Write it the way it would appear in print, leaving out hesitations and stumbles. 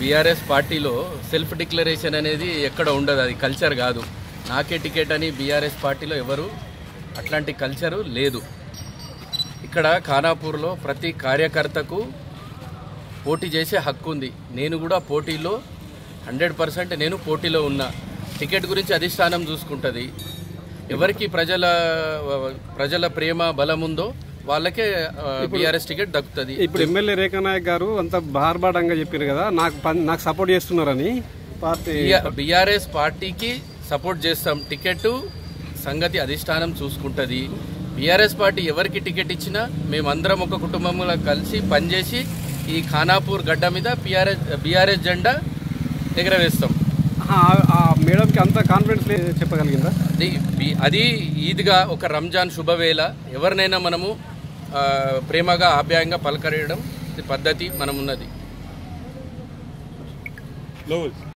BRS పార్టీలో self declaration అనేది ఎక్కడ ఉండదు, అది కల్చర్ కాదు. నాకే టికెట్ అని బీఆర్ఎస్ పార్టీలో ఎవరు అట్లాంటి కల్చరు లేదు. ఇక్కడ ఖానాపూర్లో ప్రతి కార్యకర్తకు పోటీ చేసే హక్కు ఉంది. నేను కూడా పోటీలో 100% నేను పోటీలో ఉన్నా. టికెట్ గురించి అధిష్టానం చూసుకుంటుంది. ఎవరికి ప్రజల ప్రేమ బలం ఉందో వాళ్ళకే బీఆర్ఎస్ టికెట్ దక్కుతుంది. ఇప్పుడు ఎమ్మెల్యే రేఖా నాయక్ గారు అంత బార్బాటంగా చెప్పారు కదా, నాకు సపోర్ట్ చేస్తున్నారని. పార్టీ బీఆర్ఎస్ పార్టీకి సపోర్ట్ చేస్తాం. టికెట్ సంగతి అధిష్టానం చూసుకుంటుంది. బీఆర్ఎస్ పార్టీ ఎవరికి టికెట్ ఇచ్చినా మేమందరం ఒక కుటుంబంలో కలిసి పనిచేసి ఈ ఖానాపూర్ గడ్డ మీద బీఆర్ఎస్ జెండా ఎగరవేస్తాం. మేడంకి అంత కాన్ఫిడెన్స్ చెప్పగలిగిందా? అది ఈద్గా ఒక రంజాన్ శుభవేళ ఎవరినైనా మనము ప్రేమగా ఆప్యాయంగా పలకరియడం పద్ధతి మనమున్నది.